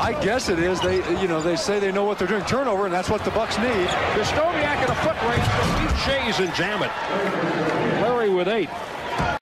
I guess it is. They say they know what they're doing. Turnover, and that's what the Bucks need. Krystkowiak at a foot race to beat Shays and jam it. Larry with 8.